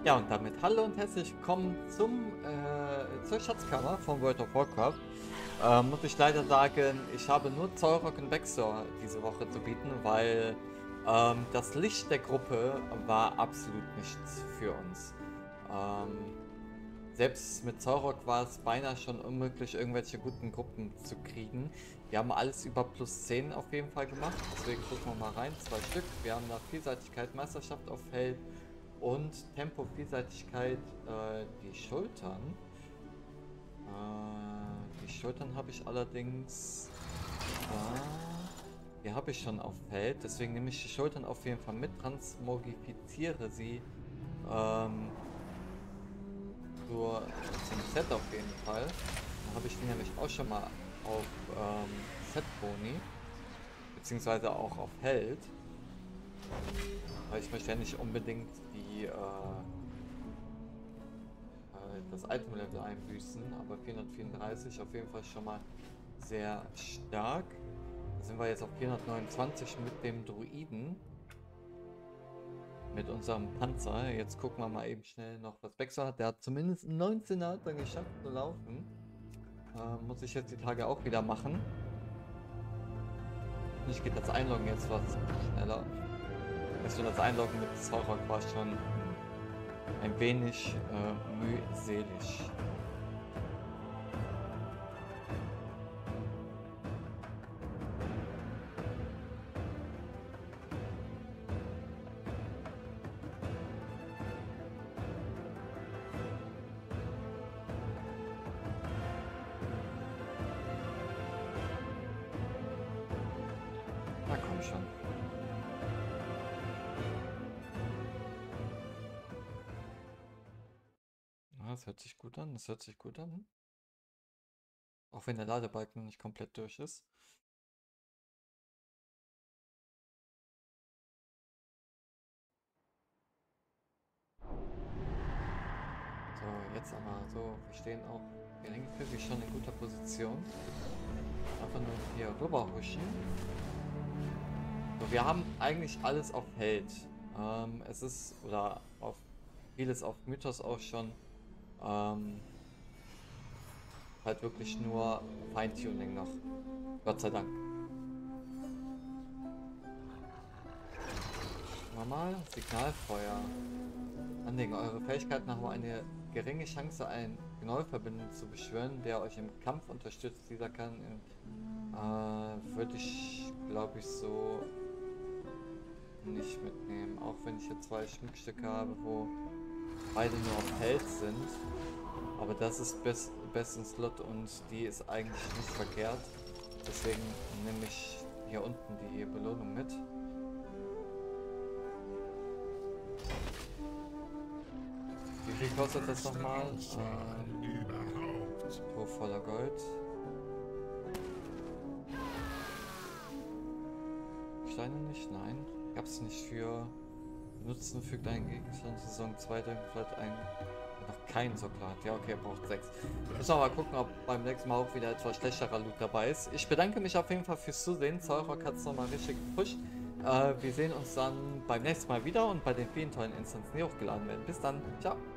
Ja, und damit hallo und herzlich willkommen zur Schatzkammer von World of Warcraft. Muss ich leider sagen, ich habe nur Zollrock und Vexor diese Woche zu bieten, weil das Licht der Gruppe war absolut nichts für uns. Ähm, Selbst mit Zollrock war es beinahe schon unmöglich, irgendwelche guten Gruppen zu kriegen. Wir haben alles über +10 auf jeden Fall gemacht, deswegen gucken wir mal rein. 2 Stück. Wir haben da Vielseitigkeit, Meisterschaft auf Held und Tempo, Vielseitigkeit, die Schultern. Die Schultern habe ich allerdings die habe ich schon auf Feld, deswegen nehme ich die Schultern auf jeden Fall mit, transmogifiziere sie ähm, zum Set auf jeden Fall. Dann habe ich die nämlich auch schon mal auf Set-Boni, beziehungsweise auch auf Held. Weil ich möchte ja nicht unbedingt das Item-Level einbüßen, aber 434 auf jeden Fall schon mal sehr stark. Da sind wir jetzt auf 429 mit dem Druiden. Mit unserem Panzer. Jetzt gucken wir mal eben schnell noch, was Vexor hat. Der hat zumindest 19er hat er geschafft zu laufen. Muss ich jetzt die Tage auch wieder machen. Nicht geht das Einloggen jetzt was schneller. Also das Einloggen mit Zollrock war schon ein wenig mühselig. Na komm schon. Das hört sich gut an, das hört sich gut an. Auch wenn der Ladebalken noch nicht komplett durch ist. So, jetzt aber so, wir stehen auch geringfügig schon in guter Position. Einfach nur hier rüber huschen. So, wir haben eigentlich alles auf Held. Es ist, oder auf vieles auf Mythos auch schon, halt wirklich nur Feintuning noch. Gott sei Dank. Normal, Signalfeuer. Anlegen. Eure Fähigkeiten haben eine geringe Chance, einen Gnoll-Verbündeten zu beschwören, der euch im Kampf unterstützt. Dieser kann würde ich, glaube ich, so nicht mitnehmen. Auch wenn ich hier 2 Schmuckstücke habe, wo beide nur auf Held sind. Aber das ist besten Slot und die ist eigentlich nicht verkehrt. Deswegen nehme ich hier unten die Belohnung mit. Wie viel kostet das nochmal? Truhe voller Gold. Steine nicht? Nein. Gab es nicht für Nutzen fügt einen Gegenstand Saison 2 vielleicht ein. Noch keinen Soklat. Ja, okay, er braucht 6. Müssen wir mal gucken, ob beim nächsten Mal auch wieder etwas schlechterer Loot dabei ist. Ich bedanke mich auf jeden Fall fürs Zusehen. Zollrock hat es nochmal richtig gepusht. Wir sehen uns dann beim nächsten Mal wieder und bei den vielen tollen Instanzen, die hochgeladen werden. Bis dann. Ciao.